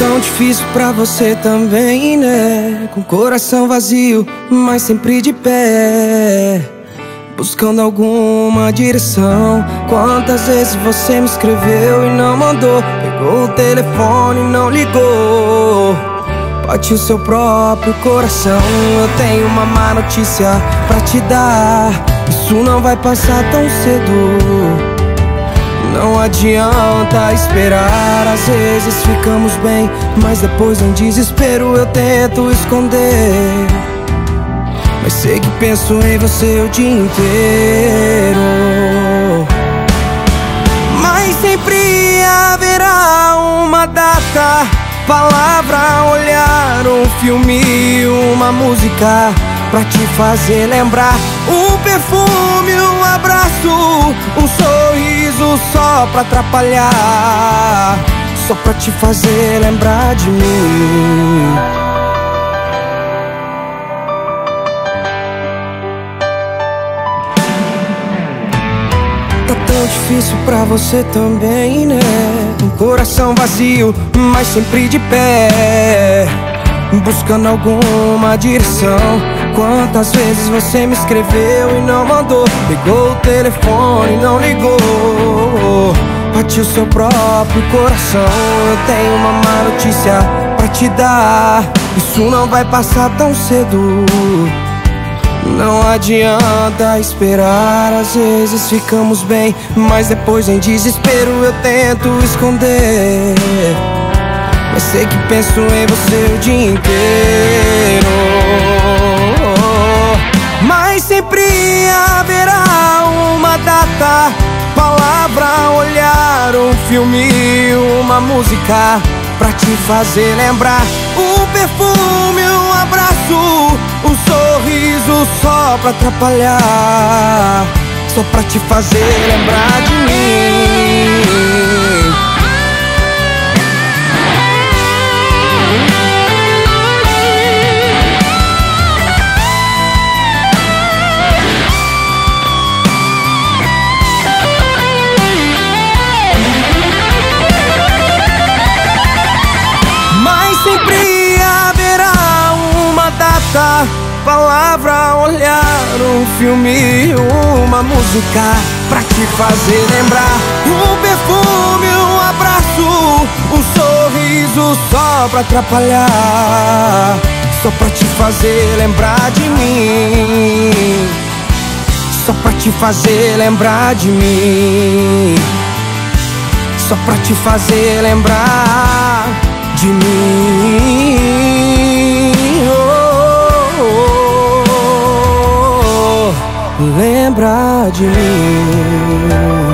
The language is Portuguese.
tão difícil pra você também, né? Com coração vazio, mas sempre de pé, buscando alguma direção. Quantas vezes você me escreveu e não mandou? Pegou o telefone e não ligou. Bate o seu próprio coração. Eu tenho uma má notícia pra te dar: isso não vai passar tão cedo. Não adianta esperar. Às vezes ficamos bem, mas depois em desespero eu tento esconder. Mas sei que penso em você o dia inteiro. Mas sempre haverá uma data, palavra, olhar, um filme, uma música pra te fazer lembrar. Um perfume, um abraço, um sorriso só pra atrapalhar, só pra te fazer lembrar de mim. Tá tão difícil pra você também, né? Um coração vazio, mas sempre de pé, buscando alguma direção. Quantas vezes você me escreveu e não mandou? Pegou o telefone e não ligou. Bate o seu próprio coração. Eu tenho uma má notícia pra te dar: isso não vai passar tão cedo. Não adianta esperar. Às vezes ficamos bem, mas depois em desespero eu tento esconder. Mas sei que penso em você o dia inteiro. Mas sempre haverá uma data, palavra, olhar, um filme, uma música pra te fazer lembrar. Um perfume, um abraço, um sorriso só pra atrapalhar, só pra te fazer lembrar de mim. Palavra, olhar, um filme, uma música pra te fazer lembrar. Um perfume, um abraço, um sorriso só pra atrapalhar, só pra te fazer lembrar de mim, só pra te fazer lembrar de mim, só pra te fazer lembrar de mim. Lembrar de mim.